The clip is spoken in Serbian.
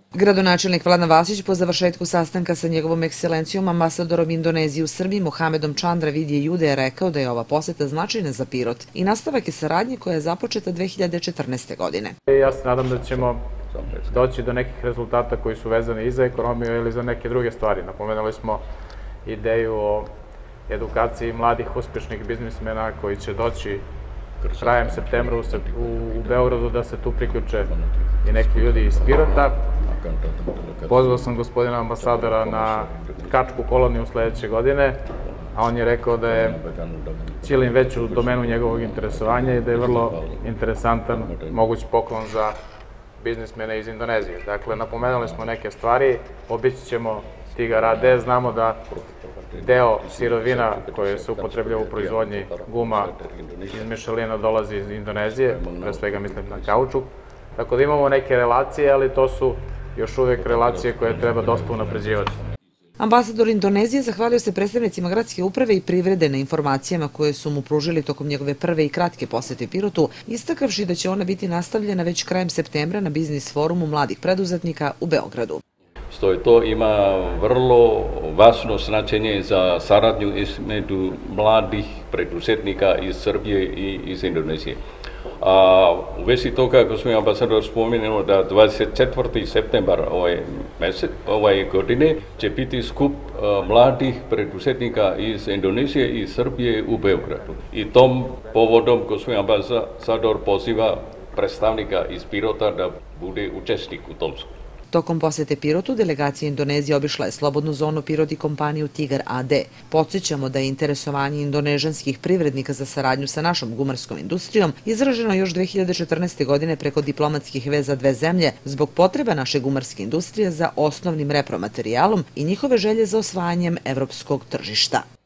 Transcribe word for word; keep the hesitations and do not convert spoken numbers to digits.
Gradonačelnik Vladan Vasić po završetku sastanka sa njegovom ekscelencijom ambasadorom Indonezije u Srbiji Mohamedom Čandra Vidje Jude je rekao da je ova poseta značajna za Pirot i nastavak je saradnje koja je započeta dve hiljade četrnaeste. godine. Ja se nadam da ćemo doći do nekih rezultata koji su vezani i za ekonomiju ili za neke druge stvari. Napomenuli smo ideju o edukaciji mladih uspješnih biznismena koji će doći krajem septembra u Beogradu da se tu priključe i neki ljudi iz Pirota. Pozvao sam gospodina ambasadora na Kačku koloniju sledeće godine, a on je rekao da je Ćilin već u domenu njegovog interesovanja i da je vrlo interesantan moguć poklon za biznismene iz Indonezije. Dakle, napomenuli smo neke stvari, obići ćemo Tigar A D, znamo da deo sirovina koje se upotrebljava u proizvodnji guma iz Mišelina dolazi iz Indonezije, pre svega mislim na kaučuk, tako da imamo neke relacije, ali to su još uvek relacije koje treba dosta unapređivati. Ambasador Indonezije zahvalio se predstavnicima gradske uprave i privrede na informacijama koje su mu pružili tokom njegove prve i kratke posete Pirotu, istakavši da će ona biti nastavljena već krajem septembra na biznis forumu mladih preduzetnika u Beogradu. Stoji to ima vrlo važno značenje za saradnju između mladih preduzetnika iz Srbije i iz Indonezije. A u vezi toga, gospodin ambasador spomenuo da dvadeset četvrti septembar ovaj mesec, ovaj godine će biti skup mladih preduzetnika iz Indonezije i Srbije u Beogradu. I tom povodom gospodin ambasador poziva predstavnika iz Pirota da bude učesnik u tom skupu. Tokom posete Pirotu, delegacija Indonezije obišla je slobodnu zonu Pirot i kompaniju Tigar A D. Podsjećamo da je interesovanje indonežanskih privrednika za saradnju sa našom gumarskom industrijom izraženo još dve hiljade četrnaeste. godine preko diplomatskih veza dve zemlje zbog potreba naše gumarske industrije za osnovnim repromaterijalom i njihove želje za osvajanjem evropskog tržišta.